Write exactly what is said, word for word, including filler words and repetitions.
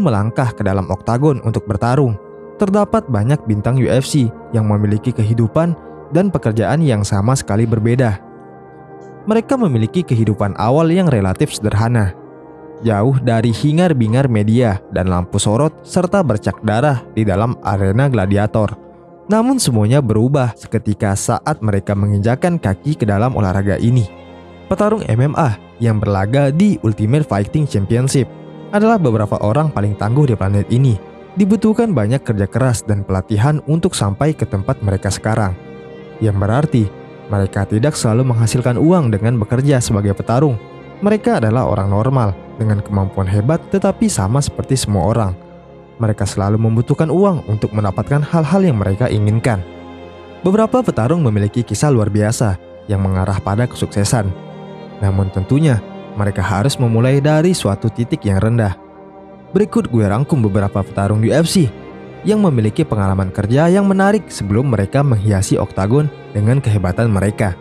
melangkah ke dalam oktagon untuk bertarung. Terdapat banyak bintang U F C yang memiliki kehidupan dan pekerjaan yang sama sekali berbeda. Mereka memiliki kehidupan awal yang relatif sederhana, jauh dari hingar-bingar media dan lampu sorot serta bercak darah di dalam arena gladiator. Namun semuanya berubah seketika saat mereka menginjakan kaki ke dalam olahraga ini. Petarung M M A yang berlaga di Ultimate Fighting Championship adalah beberapa orang paling tangguh di planet ini. Dibutuhkan banyak kerja keras dan pelatihan untuk sampai ke tempat mereka sekarang. Yang berarti mereka tidak selalu menghasilkan uang dengan bekerja sebagai petarung. Mereka adalah orang normal dengan kemampuan hebat tetapi sama seperti semua orang. Mereka selalu membutuhkan uang untuk mendapatkan hal-hal yang mereka inginkan. Beberapa petarung memiliki kisah luar biasa yang mengarah pada kesuksesan. Namun tentunya mereka harus memulai dari suatu titik yang rendah. Berikut gue rangkum beberapa petarung U F C yang memiliki pengalaman kerja yang menarik sebelum mereka menghiasi oktagon dengan kehebatan mereka.